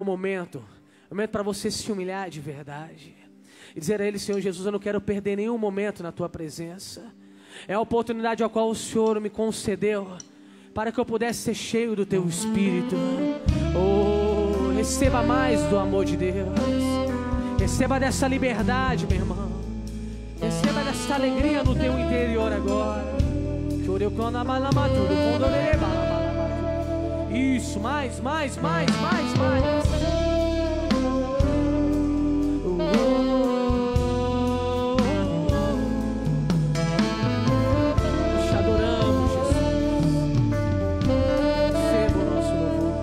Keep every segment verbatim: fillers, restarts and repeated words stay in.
um momento, um momento para você se humilhar de verdade e dizer a Ele: Senhor Jesus, eu não quero perder nenhum momento na Tua presença. É a oportunidade a qual o Senhor me concedeu para que eu pudesse ser cheio do Teu Espírito. Oh, receba mais do amor de Deus. Receba dessa liberdade, meu irmão. Receba dessa alegria no Teu interior agora. Isso, mais, mais, mais, mais, mais. Te adoramos, Jesus. Receba o nosso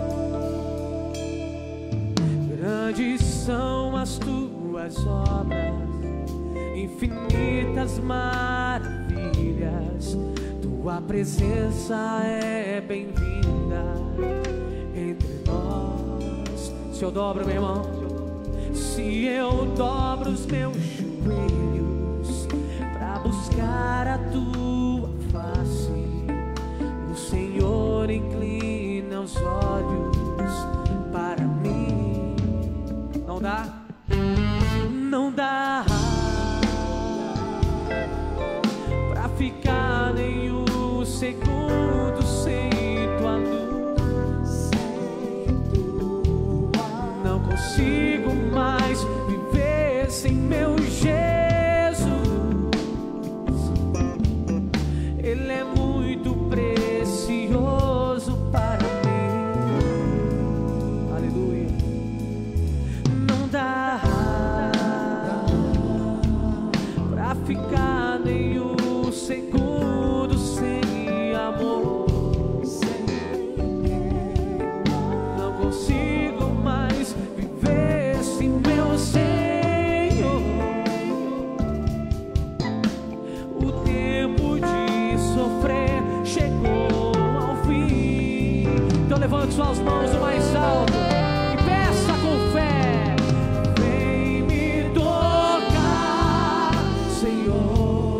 louvor. Grandes são as Tuas obras, infinitas maravilhas. Tua presença é bem-vinda entre nós. Se eu dobro, meu irmão, se eu dobro os meus joelhos para buscar a Tua face, o Senhor inclina os olhos para mim. Não dá? Não dá pra ficar nenhum segundo sem Tua luz. Não consigo mais viver sem meu Jesus. Ele é muito precioso para mim. Aleluia. Não dá pra ficar nenhum segundo sem amor. Não consigo mais viver sem meu Senhor. O tempo de sofrer chegou ao fim. Então levante suas mãos o mais alto e peça com fé: vem me tocar, Senhor.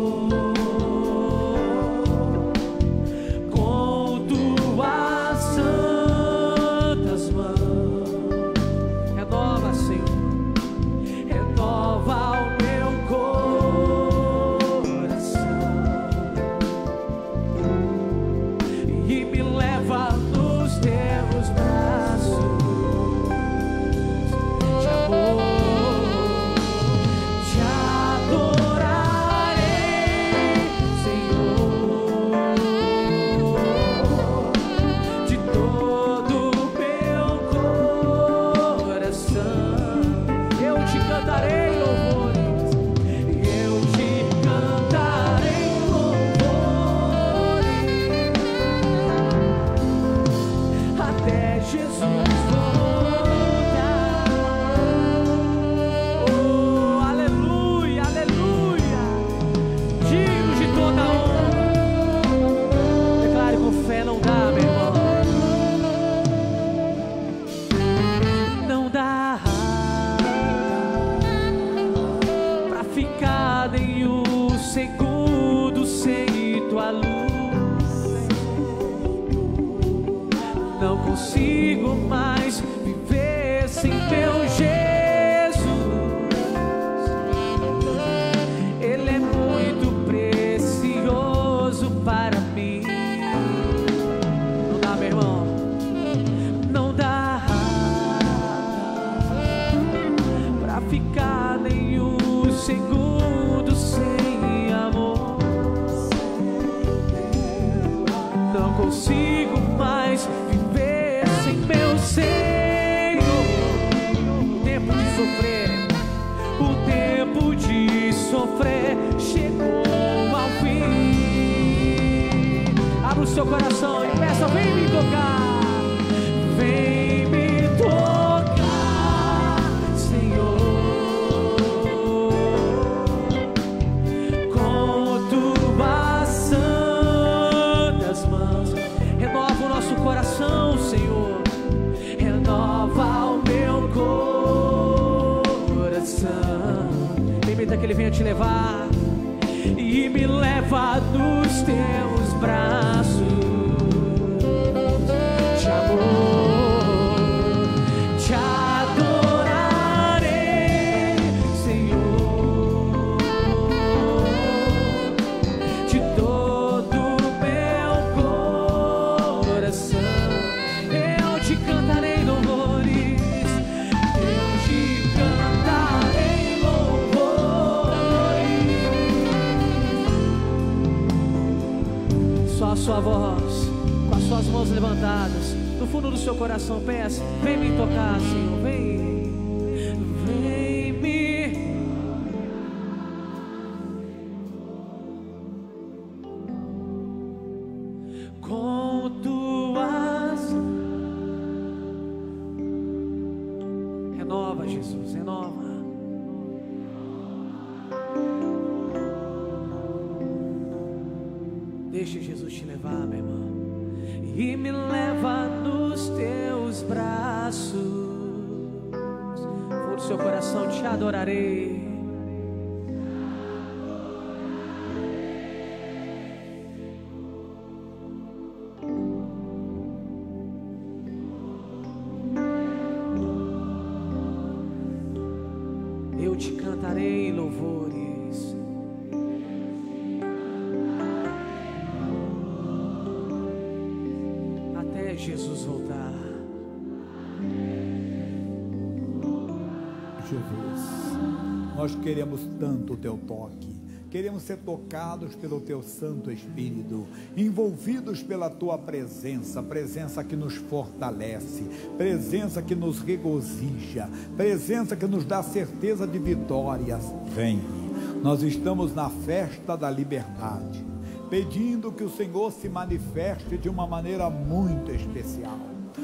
Consigo mais viver sem meu Jesus. Ele é muito precioso para mim. Não dá, meu irmão, não dá pra ficar nenhum segundo sem amor. Não consigo mais viver sem meu Senhor. O tempo de sofrer, o tempo de sofrer chegou ao fim. Abra o seu coração e peça: vem me tocar, vem me tocar, Senhor, com Tuas santas mãos. Renova o nosso coração, Senhor. Renova o meu coração. Permita que Ele venha te levar e me leva nos Teus braços de amor, de sua voz, com as suas mãos levantadas, no fundo do seu coração, peça: vem me tocar, Senhor, vem, vem me. Com tuas. Renova, Jesus, renova. Deixa Jesus te levar, meu irmão, e me leva nos teus braços. Fundo do seu coração, te adorarei. Eu te cantarei louvores. Jesus voltar. Jesus, nós queremos tanto o teu toque, queremos ser tocados pelo teu Santo Espírito, envolvidos pela tua presença, presença que nos fortalece, presença que nos regozija, presença que nos dá certeza de vitórias. Vem, nós estamos na festa da liberdade, pedindo que o Senhor se manifeste de uma maneira muito especial,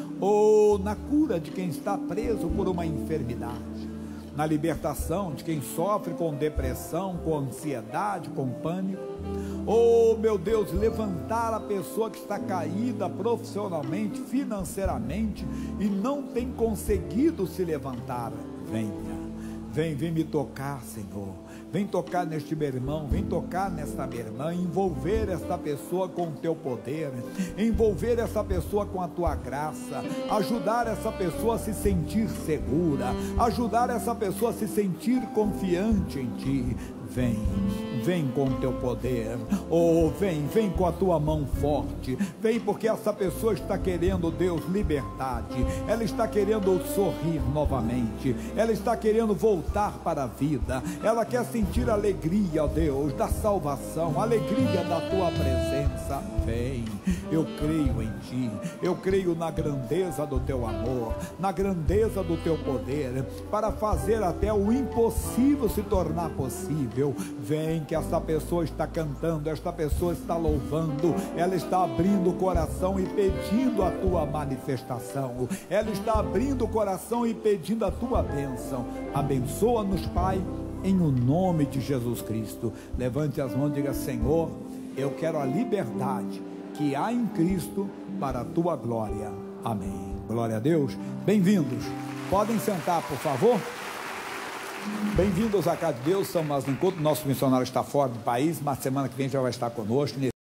ou na cura de quem está preso por uma enfermidade, na libertação de quem sofre com depressão, com ansiedade, com pânico, ou, meu Deus, levantar a pessoa que está caída profissionalmente, financeiramente, e não tem conseguido se levantar. Venha, vem, vem me tocar, Senhor. Vem tocar neste meu irmão, vem tocar nesta minha irmã, envolver esta pessoa com o teu poder, envolver essa pessoa com a tua graça, ajudar essa pessoa a se sentir segura, ajudar essa pessoa a se sentir confiante em ti. Vem, vem com o teu poder, oh, vem, vem com a tua mão forte, vem porque essa pessoa está querendo, Deus, liberdade, ela está querendo sorrir novamente, ela está querendo voltar para a vida, ela quer sentir a alegria, ó Deus, da salvação, a alegria da tua presença. Vem, eu creio em ti, eu creio na grandeza do teu amor, na grandeza do teu poder, para fazer até o impossível se tornar possível. Vem, que essa pessoa está cantando, esta pessoa está louvando, ela está abrindo o coração e pedindo a tua manifestação, ela está abrindo o coração e pedindo a tua bênção. Abençoa-nos, Pai, em o nome de Jesus Cristo. Levante as mãos e diga: Senhor, eu quero a liberdade que há em Cristo para a tua glória. Amém. Glória a Deus. Bem-vindos. Podem sentar, por favor. Bem-vindos à casa de Deus. Estamos no encontro. Nosso missionário está fora do país, mas semana que vem já vai estar conosco.